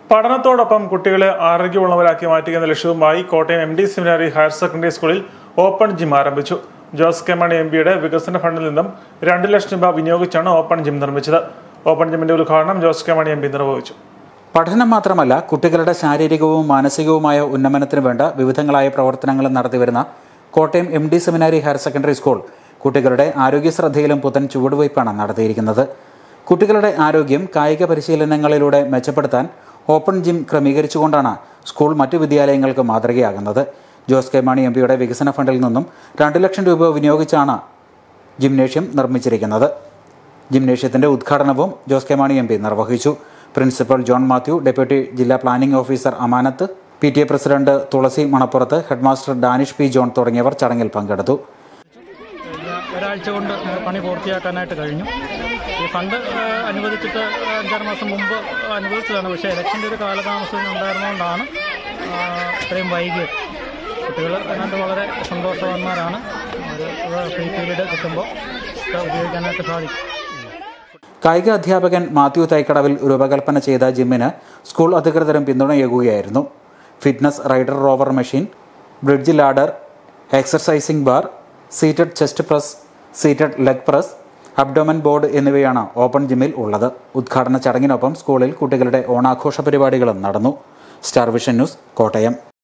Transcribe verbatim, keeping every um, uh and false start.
പഠനത്തോടൊപ്പം കുട്ടികളെ ആരോഗ്യമുള്ളവരാക്കി മാറ്റുക എന്ന ലക്ഷ്യവുമായി Kottayam M D seminary higher secondary സ്കൂളിൽ ഓപ്പൺ ജിം ആരംഭിച്ചു. ജോസ് കെ മാണി എം പിയുടെ വികസന ഫണ്ടിൽ നിന്നും രണ്ട് ലക്ഷം രൂപ വിനിയോഗിച്ചാണ് ഓപ്പൺ ജിം നിർമ്മിച്ചത്. ഓപ്പൺ ജിമ്മിന്റെ ഉദ്ഘാടനം Jose K Mani M P നിർവഹിച്ചു. പഠനം മാത്രമല്ല, കുട്ടികളുടെ ശാരീരികവും മാനസികവുമായ ഉന്നമനത്തിന് വേണ്ട വിവിധങ്ങളായ പ്രവർത്തനങ്ങൾ നടത്തിവരുന്ന Kottayam M D seminary higher secondary school കുട്ടികളുടെ ആരോഗ്യ ശ്രദ്ധയിലും പുത്തൻ ചുവടുവയ്പ്പാണ് നടത്തിയിരിക്കുന്നത്. കുട്ടികളുടെ ആരോഗ്യം കായിക പരിശീലനങ്ങളിലൂടെ മെച്ചപ്പെടുത്താൻ ഓപ്പൺ ജിം ക്രമീകരിച്ചുകൊണ്ടാണ് സ്കൂൾ മറ്റു വിദ്യാലയങ്ങൾക്ക് മാതൃകയാകുന്നത്. ജോസ് കെ മാണി എം പിയുടെ വികസന ഫണ്ടിൽ നിന്നും രണ്ട് ലക്ഷം രൂപ വിനിയോഗിച്ചാണ് ജിംനേഷ്യം നിർമ്മിച്ചിരിക്കുന്നത്. ജിംനേഷ്യത്തിന്റെ ഉദ്ഘാടനവും Jose K Mani M P നിർവഹിച്ചു. പ്രിൻസിപ്പൽ ജോൺ മാത്യു, ഡെപ്യൂട്ടി ജില്ലാ planning officer Amanath, P T A president Thulasi Manappurath, headmaster Danish P John തുടങ്ങിയവർ ചടങ്ങിൽ പങ്കെടുത്തു. ഒരാഴ്ച കൊണ്ട് പണി പൂർത്തിയാക്കാനായിട്ട് കഴിഞ്ഞു. ഈ ഫണ്ട് അനുവദിച്ചിട്ട് അഞ്ചാറ് മാസം മുമ്പ് അനുവദിച്ചതാണ്. പക്ഷേ ഇലക്ഷൻ്റെ ഒരു കാലതാമസം ഉണ്ടായിരുന്നുകൊണ്ടാണ് ഇത്രയും വൈകിയത്. കുട്ടികൾ അതിനകത്ത് വളരെ സന്തോഷവാന്മാരാണ്. ഒരു ഫ്രീ പീരീഡ് കിട്ടുമ്പോൾ ഉപയോഗിക്കാനായിട്ട് സാധിക്കും. കായിക അധ്യാപകൻ മാത്യു തൈക്കടവിൽ രൂപകൽപ്പന ചെയ്ത ജിമ്മിന് സ്കൂൾ അധികൃതരും പിന്തുണയേകുകയായിരുന്നു. Fitness rider rower machine, bridge ladder, exercising bar, seated chest press, seated leg press, abdomen board എന്നിവയാണ് ഓപ്പൺ ജിമ്മിൽ ഉള്ളത്. ഉദ്ഘാടന ചടങ്ങിനൊപ്പം സ്കൂളിൽ കുട്ടികളുടെ ഓണാഘോഷ പരിപാടികളും നടന്നു. Star Vision News, Kottayam.